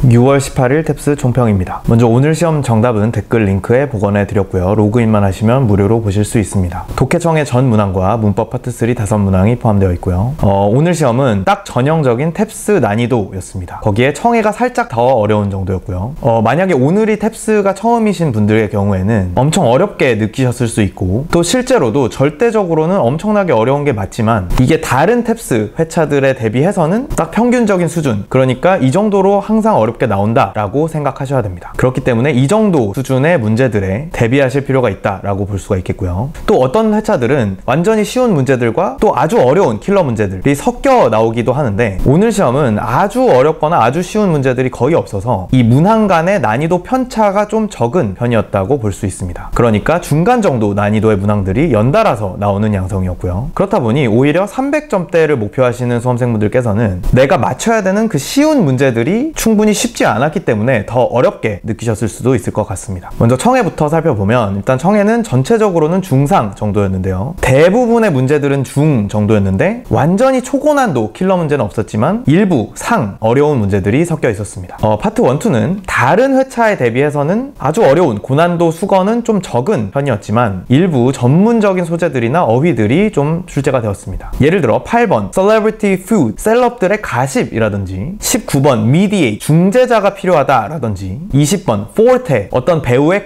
6월 18일 탭스 총평입니다. 먼저 오늘 시험 정답은 댓글 링크에 보관해 드렸고요. 로그인만 하시면 무료로 보실 수 있습니다. 독해청의 전 문항과 문법 파트 3 5문항이 포함되어 있고요. 오늘 시험은 딱 전형적인 탭스 난이도였습니다. 거기에 청해가 살짝 더 어려운 정도였고요. 만약에 오늘이 탭스가 처음이신 분들의 경우에는 엄청 어렵게 느끼셨을 수 있고, 또 실제로도 절대적으로는 엄청나게 어려운 게 맞지만 이게 다른 탭스 회차들에 대비해서는 딱 평균적인 수준, 그러니까 이 정도로 항상 어렵게 나온다 라고 생각하셔야 됩니다. 그렇기 때문에 이 정도 수준의 문제들에 대비하실 필요가 있다 라고 볼 수가 있겠고요. 또 어떤 회차들은 완전히 쉬운 문제들과 또 아주 어려운 킬러 문제들이 섞여 나오기도 하는데, 오늘 시험은 아주 어렵거나 아주 쉬운 문제들이 거의 없어서 이 문항 간의 난이도 편차가 좀 적은 편이었다고 볼 수 있습니다. 그러니까 중간 정도 난이도의 문항들이 연달아서 나오는 양성이었고요. 그렇다 보니 오히려 300점대를 목표하시는 수험생분들께서는 내가 맞춰야 되는 그 쉬운 문제들이 충분히 쉽지 않았기 때문에 더 어렵게 느끼셨을 수도 있을 것 같습니다. 먼저 청해부터 살펴보면, 일단 청해는 전체적으로는 중상 정도였는데요. 대부분의 문제들은 중 정도였는데 완전히 초고난도 킬러 문제는 없었지만 일부 상 어려운 문제들이 섞여 있었습니다. 파트 1, 2는 다른 회차에 대비해서는 아주 어려운 고난도 수거는 좀 적은 편이었지만 일부 전문적인 소재들이나 어휘들이 좀 출제가 되었습니다. 예를 들어 8번 Celebrity Food, 셀럽들의 가십이라든지, 19번 Mediate, 중재자가 필요하다라든지, 20번 Forte, 어떤 배우의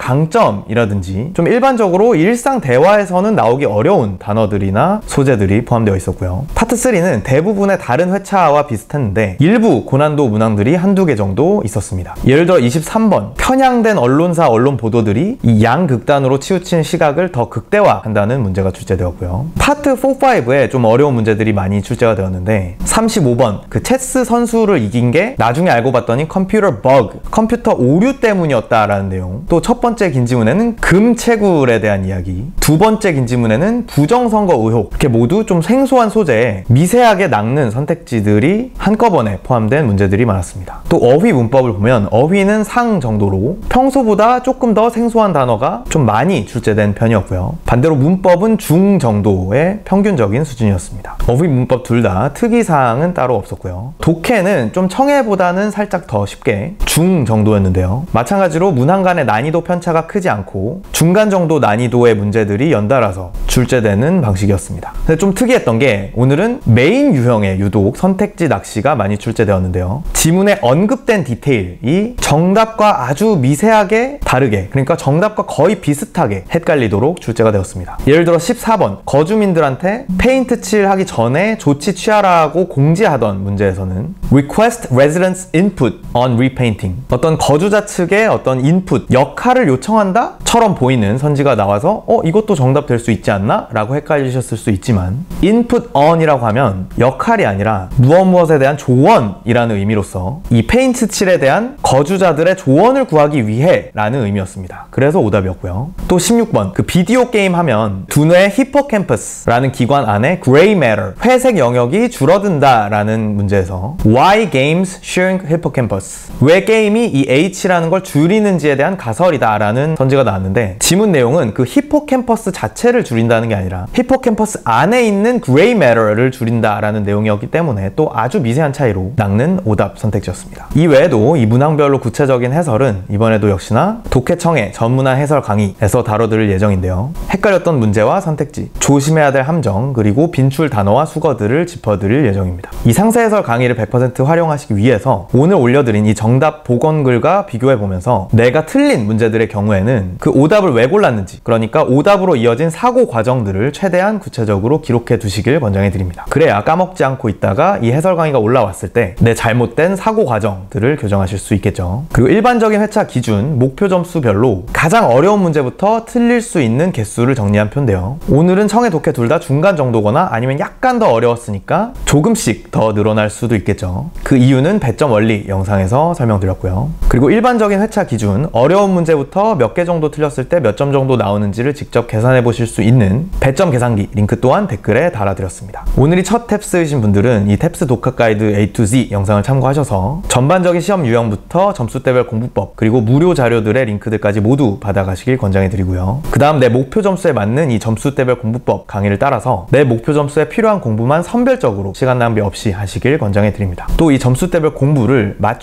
강점이라든지 좀 일반적으로 일상 대화에서는 나오기 어려운 단어들이나 소재들이 포함되어 있었고요. 파트 3는 대부분의 다른 회차와 비슷했는데 일부 고난도 문항들이 한두 개 정도 있었습니다. 예를 들어 23번 편향된 언론사 언론 보도들이 이 양극단으로 치우친 시각을 더 극대화한다는 문제가 출제되었고요. 파트 4, 5에 좀 어려운 문제들이 많이 출제가 되었는데, 35번 그 체스 선수를 이긴 게 나중에 알고 봤더니 컴퓨터 버그, 컴퓨터 오류 때문이었다라는 내용. 또 첫 번째 긴지문에는 금채굴에 대한 이야기, 두 번째 긴지문에는 부정선거 의혹. 이렇게 모두 좀 생소한 소재에 미세하게 낚는 선택지들이 한꺼번에 포함된 문제들이 많았습니다. 또 어휘 문법을 보면 어휘는 상 정도로 평소보다 조금 더 생소한 단어가 좀 많이 출제된 편이었고요. 반대로 문법은 중 정도의 평균적인 수준이었습니다. 어휘 문법 둘 다 특이사항은 따로 없었고요. 독해는 좀 청해보다는 살짝 더 쉽게 중 정도였는데요. 마찬가지로 문항 간의 난이도 편차가 크지 않고 중간 정도 난이도의 문제들이 연달아서 출제되는 방식이었습니다. 근데 좀 특이했던 게, 오늘은 메인 유형의 유독 선택지 낚시가 많이 출제되었는데요. 지문에 언급된 디테일이 정답과 아주 미세하게 다르게, 그러니까 정답과 거의 비슷하게 헷갈리도록 출제가 되었습니다. 예를 들어 14번 거주민들한테 페인트 칠하기 전에 조치 취하라고 공지하던 문제에서는 Request Residents Input on Repainting, 어떤 거주자 측의 어떤 인풋, 역할을 요청한다? 처럼 보이는 선지가 나와서 이것도 정답 될 수 있지 않나? 라고 헷갈리셨을 수 있지만, Input on이라고 하면 역할이 아니라 무엇에 대한 조언이라는 의미로서 이 페인트 칠에 대한 거주자들의 조언을 구하기 위해 라는 의미였습니다. 그래서 오답이었고요. 또 16번 그 비디오 게임 하면 두뇌의 히포캠퍼스라는 기관 안에 Gray Matter, 회색 영역이 줄어든다 라는 문제에서 Why Games Shrink Hippocampus, 왜 게임이 이 H라는 걸 줄이는지에 대한 가설이다 라는 선지가 나왔는데, 지문 내용은 그 히포캠퍼스 자체를 줄인다는 게 아니라 히포캠퍼스 안에 있는 Gray Matter를 줄인다 라는 내용이었기 때문에 또 아주 미세한 차이로 낚는 오답 선택지였습니다. 이 외에도 이 문항별로 구체적인 해설은 이번에도 역시나 독해청의 전문화 해설 강의에서 다뤄드릴 예정인데요. 헷갈렸던 문제와 선택지, 조심해야 될 함정, 그리고 빈출 단어와 수거들을 짚어드릴 예정입니다. 이 상세 해설 강의를 100% 활용하시기 위해서 오늘 올려드린 이 정답 복원글과 비교해보면서 내가 틀린 문제들의 경우에는 그 오답을 왜 골랐는지, 그러니까 오답으로 이어진 사고 과정들을 최대한 구체적으로 기록해 두시길 권장해드립니다. 그래야 까먹지 않고 있다가 이 해설 강의가 올라왔을 때 내 잘못된 사고 과정들을 교정하실 수 있겠죠. 그리고 일반적인 회차 기준 목표 점수별로 가장 어려운 문제부터 틀릴 수 있는 개수를 정리한 표인데요. 오늘은 청해 독해 둘 다 중간 정도거나 아니면 약간 더 어려웠으니까 조금씩 더 늘어날 수도 있겠죠. 그 이유는 배점 원리 영상에서 설명드렸고요. 그리고 일반적인 회차 기준, 어려운 문제부터 몇 개 정도 틀렸을 때 몇 점 정도 나오는지를 직접 계산해 보실 수 있는 배점 계산기 링크 또한 댓글에 달아드렸습니다. 오늘이 첫 탭스이신 분들은 이 탭스 독학 가이드 A to Z 영상을 참고하셔서 전반적인 시험 유형부터 점수대별 공부법, 그리고 무료 자료들의 링크들까지 모두 받아가시길 권장해드리고요. 그 다음 내 목표 점수에 맞는 이 점수대별 공부법 강의를 따라서 내 목표 점수에 필요한 공부만 선별적으로 시간 낭비 없이 하시길 권장해드립니다. 또 이 점수대별 공부를 맞춤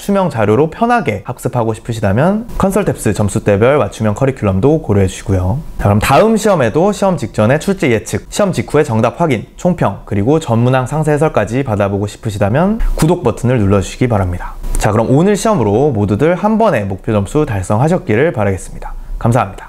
맞춤형 자료로 편하게 학습하고 싶으시다면 컨설탭스 점수대별 맞춤형 커리큘럼도 고려해 주시고요. 자, 그럼 다음 시험에도 시험 직전에 출제 예측, 시험 직후에 정답 확인, 총평, 그리고 전문항 상세 해설까지 받아보고 싶으시다면 구독 버튼을 눌러주시기 바랍니다. 자, 그럼 오늘 시험으로 모두들 한 번에 목표 점수 달성하셨기를 바라겠습니다. 감사합니다.